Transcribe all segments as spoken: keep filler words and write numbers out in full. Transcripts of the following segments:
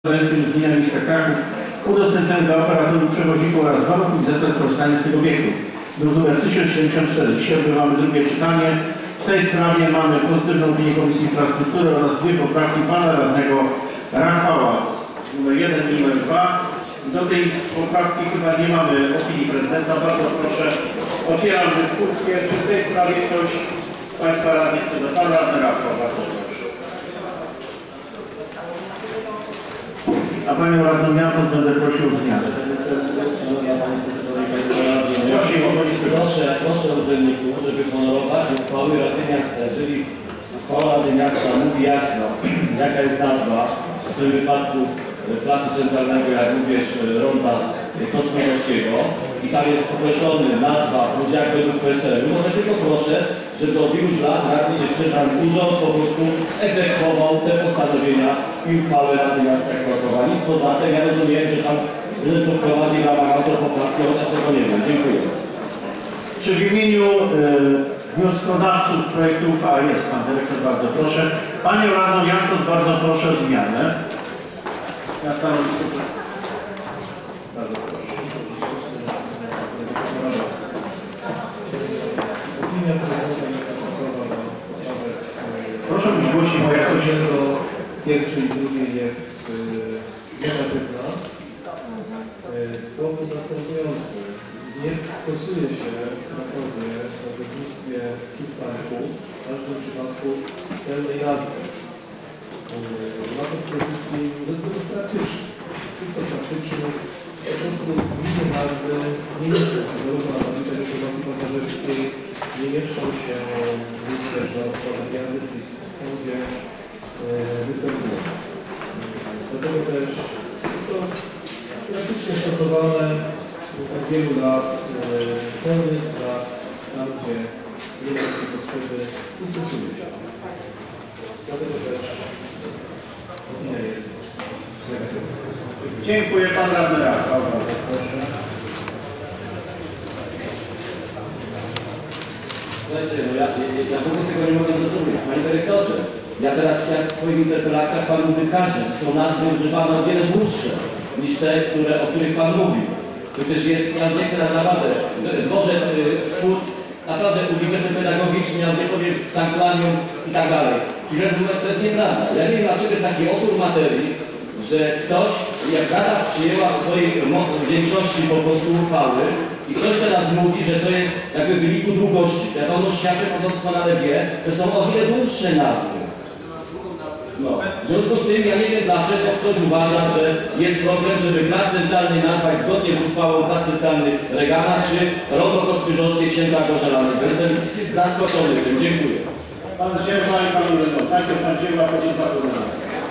Prewencji Gminy Miasta Kraków udostępnionych dla operatorów przewozików oraz warunków i zasad korzystania z tych obiektów. Druk numer tysiąc siedemdziesiąt cztery. Dzisiaj odbywamy drugie czytanie. W tej sprawie mamy pozytywną opinię Komisji Infrastruktury oraz dwie poprawki pana radnego Rafała. Numer jeden i numer dwa. Do tej poprawki chyba nie mamy opinii prezydenta. Bardzo proszę, otwieram dyskusję. Czy w tej sprawie ktoś z państwa radnych chce za pan radny Rafał? Bardzo proszę. A panią radną Jantos będę prosił o zmianę. Proszę, proszę urzędników, żeby honorować uchwały Rady Miasta. Jeżeli uchwała Rady Miasta mówi jasno, jaka jest nazwa, w tym wypadku Placu Centralnego, jak mówisz, Ronda Kosmowskiego i tam jest określony nazwa, jak według P S L-u, no to tylko proszę, żeby od iluś lat radny, czy tam urząd po prostu egzekwował te postanowienia i uchwały Rady Miasta Krakowa. Nic poza tym, ja rozumiem, że tam to wprowadzi w ramach autopoprawki, chociaż tego nie wiem. Dziękuję. Czy w imieniu y, wnioskodawców projektu uchwały jest pan dyrektor, bardzo proszę. Panią radną Jantos bardzo proszę o zmianę. Na stanowisku. Bardzo proszę. Proszę być głośniej, bo jakoś do pierwszej i drugiej jest negatywna. Powód następujący. Nie stosuje się w Krakowie w nazewnictwie przystanków w każdym przypadku pełnej nazwy. Ma to przede wszystkim ze względów praktycznych. Czysto praktycznych. Po prostu inne nazwy nie mieszczą się zarówno na tablicach informacji pasażerskiej, nie mieszczą się również na rozkładach jazdy, czyli tam, gdzie występują. Dlatego też jest to praktycznie stosowane od wielu lat pełnych raz, tam gdzie nie ma takiej potrzeby i stosuje się. Dlatego też opinia jest negatywna. dziękuję, pan radny Rafał. Słuchajcie, no ja, ja, ja w ogóle tego nie mogę zrozumieć. Panie dyrektorze, ja teraz w swoich interpelacjach panu wykażę, są nazwy używane o wiele dłuższe niż te, które, o których pan mówił. Przecież jest, ja nie chcę naprawdę, dworzec wschód, naprawdę uniwersytet pedagogiczny, ja nie powiem sanktuarium i tak dalej. Czyli to jest nieprawda. Ja nie wiem, dlaczego jest taki opór materii, że ktoś, jak Rada przyjęła w swojej większości po prostu uchwały i ktoś teraz mówi, że to jest jakby w wyniku długości. Ja panu świadczę, pan doskonale wie, że są o wiele dłuższe nazwy. No. W związku z tym ja nie wiem, dlaczego ktoś uważa, że jest problem, żeby plac centralny nazwać zgodnie z uchwałą plac centralny Regana czy Rondo Kostyżowskie księdza Gorzelanego. Jestem zaskoczony tym. Dziękuję. Pan Dzieła i pan Urząd. Najpierw pan Dzieła, potem pan Urząd.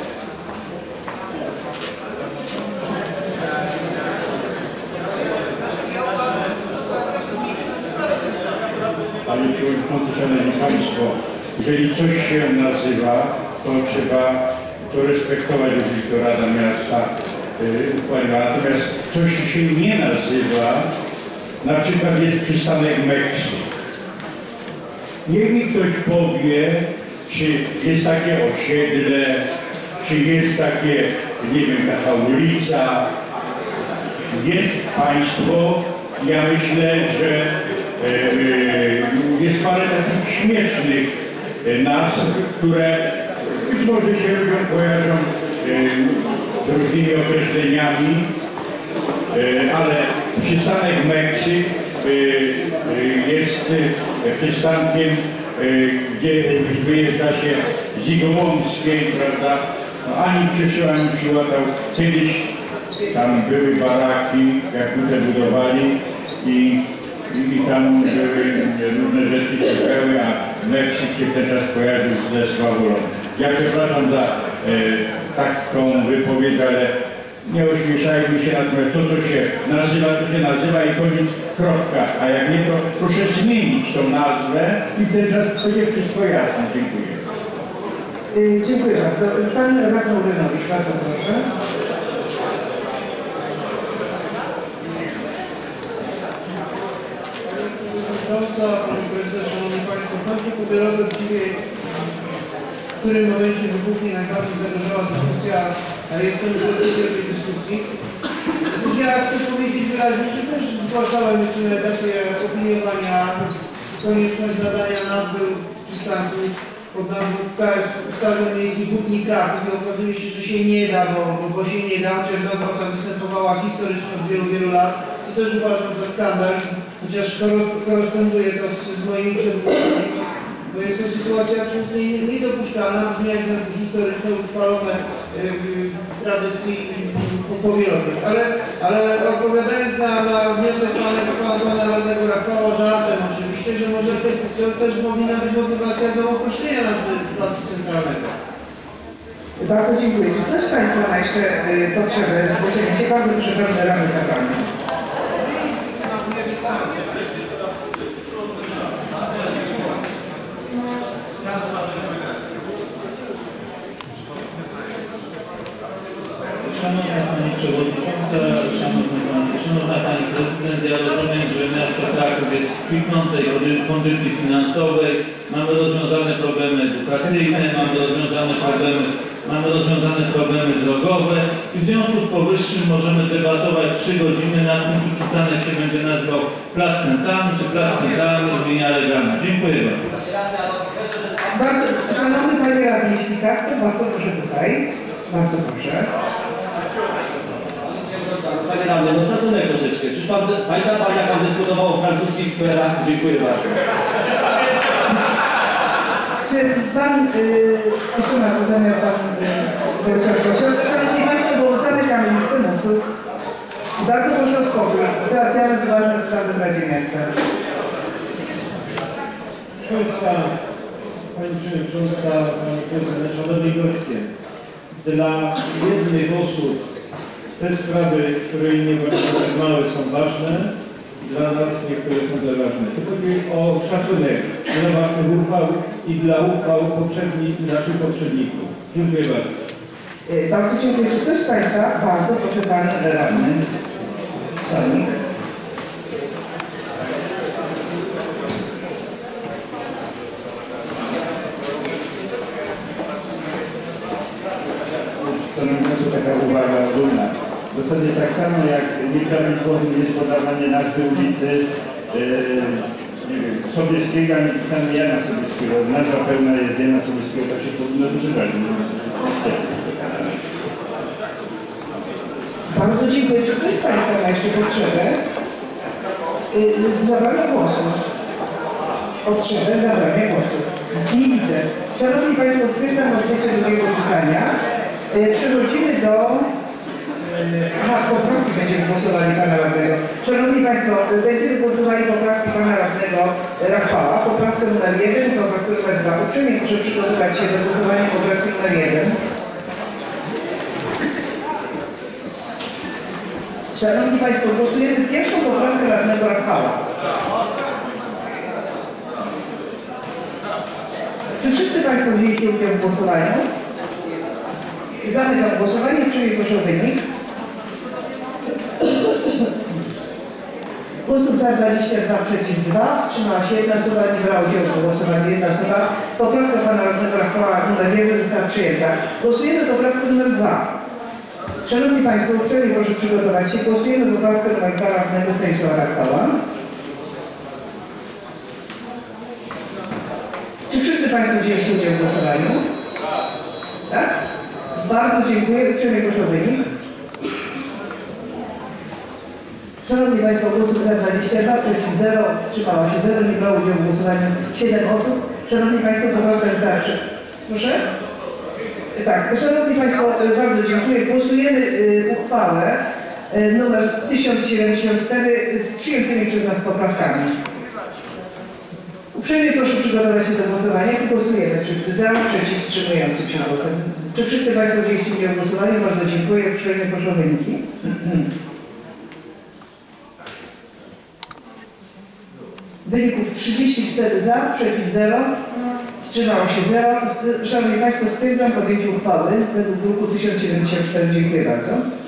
Panie Przewodniczący, Szanowni Państwo, jeżeli coś się nazywa, to trzeba to respektować, jeżeli to Rada Miasta yy, uchwaliła. Natomiast coś się nie nazywa, na przykład jest przystanek Meksyk. Niech mi ktoś powie, czy jest takie osiedle, czy jest takie, nie wiem, taka ulica. Jest państwo, ja myślę, że jest parę takich śmiesznych nazw, które być może się ludziom kojarzą z różnymi określeniami, ale przystanek Meksyk jest przystankiem, gdzie wyjeżdża się z Igołomskiej, prawda? No, ani przyszły, ani przyłatał. Kiedyś tam były baraki, jak tutaj budowali i I tam były różne rzeczy czekały, a Meksyk się w ten czas kojarzył ze Swawolą. Ja przepraszam za e, taką wypowiedź, ale nie ośmieszajmy się, natomiast to, co się nazywa, to się nazywa i koniec, kropka. A jak nie, to proszę zmienić tą nazwę i w ten czas będzie wszystko jasne. Dziękuję. Yy, dziękuję bardzo. Pan radny Urynowicz, bardzo proszę. Panie Prezydencie, Szanowni Państwo, sam się pobierowy dzisiaj, w którym momencie wybuchnie najbardziej zagrożona dyskusja a jestem uczestnikiem tej dyskusji. Ja chcę powiedzieć wyraźnie, że też zgłaszałem już na etapie opiniowania konieczność nadania nazwy przystanku pod nazwą ustawy o miejskich hutnikach i okazuje się, że się nie da, bo, bo się nie da, chociaż nazwa ta występowała historycznie od wielu, wielu lat. To też uważam za skandal, chociaż koresponduje to z, z moimi przedmówcami, bo jest to sytuacja absolutnie niedopuszczalna, zmieniać nazwy historyczne uchwalone w tradycji powielowej. Ale, ale odpowiadając na, na wniosek pana, pana, pana radnego Rafała, żartem oczywiście, że może też, to też powinna być motywacja do określenia nazwy placu centralnego. Bardzo dziękuję. Czy ktoś z Państwa ma jeszcze y, potrzebę zgłoszenia się? Bardzo proszę, pełne ramy kampanii. Szanowna Pani Przewodnicząca, Szanowny Pan, Szanowna Pani Prezydent, ja rozumiem, że miasto Kraków jest w kwitnącej kondycji finansowej, mamy rozwiązane problemy edukacyjne, mamy rozwiązane problemy, mamy rozwiązane problemy drogowe i w związku z powyższym możemy debatować trzy godziny nad tym, czy przystanek się będzie nazywał Plac Centralny, czy Plac Centralny zmienia legalnie. Dziękuję bardzo. Bardzo, Szanowny Panie Radny, jeśli tak, to bardzo proszę tutaj. Bardzo proszę. Panie Radny, no szacunek troszeczkę. Czyż pan, pamięta Pan, jak Pan dyskutował o francuskich skwerach? Dziękuję bardzo. Czy Pan, yy, jeszcze ma to zamiar Pan yy, Szanowni Państwo, bo zamykamy listę mówców. Bardzo proszę o spokój. Załatwiamy ważne sprawy w Radzie Miasta. Proszę Państwa, Pani Przewodnicząca, Pani Prezydent, Szanowni Goście, dla jednych osób te sprawy, które nie są tak małe, są ważne, dla nas niektóre są za ważne. To chodzi o szacunek dla własnych uchwał i dla uchwał poprzednich, naszych poprzedników. Dziękuję bardzo. Yy, bardzo dziękuję. Czy ktoś z Państwa? Bardzo proszę Pan Radny. Słownik. Stanowiąco taka uwaga ogólna. W zasadzie tak samo jak nieprawidłowym jest podawanie nazwy ulicy yy, nie wiem, Sobieskiego, a nie pisane Jana Sobieskiego. Nazwa pełna jest Jana Sobieskiego, tak się powinno używać. Bardzo dziękuję. Czy ktoś z Państwa ma jeszcze potrzebę yy, zabrania głosu? Potrzebę zabrania głosu. Nie widzę. Szanowni Państwo, stwierdzam odbycie drugiego czytania. Yy, przechodzimy do... Aha, poprawki będziemy głosowali Pana Radnego. Szanowni Państwo, będziemy głosowali poprawki Pana Radnego Rafała. Poprawkę numer jeden i poprawkę numer dwa. Uprzejmie proszę przygotować się do głosowania poprawki numer jeden. Szanowni Państwo, głosujemy pierwszą poprawkę Radnego Rafała. Czy wszyscy Państwo wzięliście udział w głosowaniu? Zamykam głosowanie. Uprzejmie proszę o wynik. Głosów za dwadzieścia dwa, przeciw dwa, wstrzymała się jedna osoba, nie brała udziału w głosowaniu jedna osoba. Poprawka Pana Radnego Rafała numer jeden została przyjęta. Głosujemy poprawkę numer dwa. Szanowni Państwo, uprzejmie proszę przygotować się. Głosujemy poprawkę numer dwa Radnego Stanisława Rafała. Czy wszyscy Państwo wzięliście udział w głosowaniu? Tak? Bardzo dziękuję. Uprzejmie proszę o wynik. Szanowni Państwo, głosów za dwadzieścia dwa, przeciw zero, wstrzymała się zero, nie brało udziału w głosowaniu siedem osób. Szanowni Państwo, poprawka jest dalsza. Proszę? Tak, Szanowni Państwo, bardzo dziękuję. Głosujemy y, uchwałę y, numer tysiąc siedemdziesiąt cztery z przyjętymi przez nas poprawkami. Uprzejmie proszę przygotować się do głosowania. Czy głosujemy wszyscy za, przeciw, wstrzymującym się głosem? Czy wszyscy Państwo wzięliście udział w głosowaniu? Bardzo dziękuję. Uprzejmie proszę o wyniki. Wyników trzydzieści cztery za, przeciw zero, wstrzymało się zero. Szanowni Państwo, stwierdzam podjęcie uchwały według druku tysiąc siedemdziesiąt cztery. Dziękuję bardzo.